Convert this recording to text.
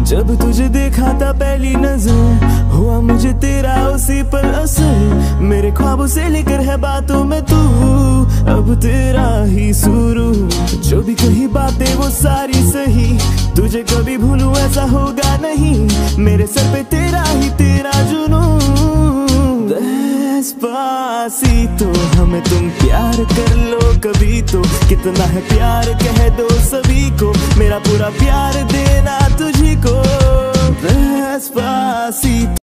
जब तुझे देखा था पहली नजर, हुआ मुझे तेरा उसी पर असर। मेरे ख्वाबों से लेकर है बातों में तू, अब तेरा ही शुरू। जो भी कही बातें वो सारी सही, तुझे कभी भूलूं ऐसा होगा नहीं। मेरे सर पे तेरा ही तेरा जुनून। Despacito हमें तुम प्यार कर लो कभी तो, कितना है प्यार कह दो सभी को, मेरा पूरा प्यार देना तुझी को। Despacito